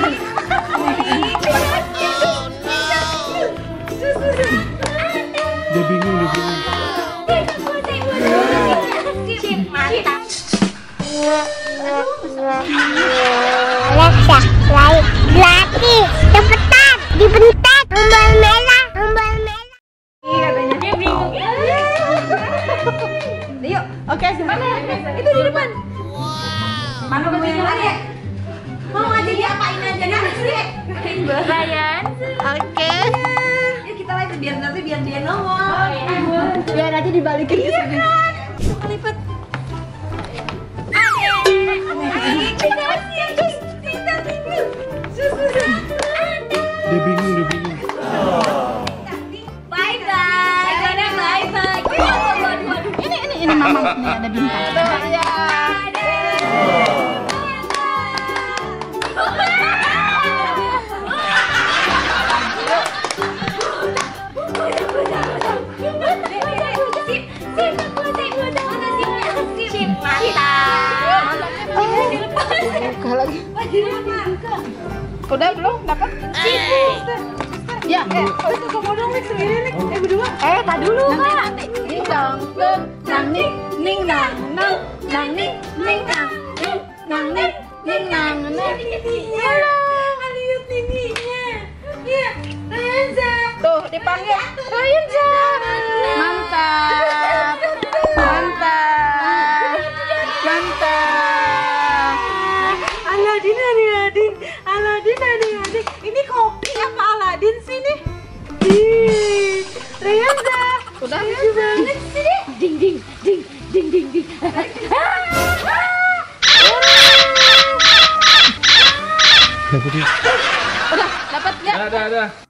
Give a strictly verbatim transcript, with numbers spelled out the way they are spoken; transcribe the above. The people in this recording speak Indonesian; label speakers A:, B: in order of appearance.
A: Dia bingung, dia bingung.
B: Alexa, play gratis, cepetan, dibentak, tombol merah, tombol merah.
C: Katanya dia bingung. Yuk, oke, mana? Itu di depan. Mana kuncinya lagi? Mau aja diapain aja nih? Ryan. Oke. Yuk kita lagi biar nanti biar dia nongol. Biar nanti dibalikin ke sini. Kelipet.
A: Dia bingung, dia bingung.
C: Bye bye. Dadah bye bye. Ini ini ini mama nih ada bintang. Ya. Lagi. Udah belum dapat? Ya, eh, oh itu kamu dong nih sendiri nih. Eh berdua. Eh, tak dulu, Kak. Ning dong, dong, nang ning, ning nang, nang, nang ning, ning nang, ning, nang ning, ning nang, nang. Halo, lihat tingginya. Ya, Ryanza. Tuh, dipanggil Ryanza. Mantap. Mantap. Mantap. Aladin, Aladin, Aladin, Aladin. Ini kopi apa Aladin sih nih? Ih, Ryanza. Udah lucu banget sih. Ding ding ding ding ding ding.
A: Dapat dia.
C: Udah dapat ya?
A: Ada, ada.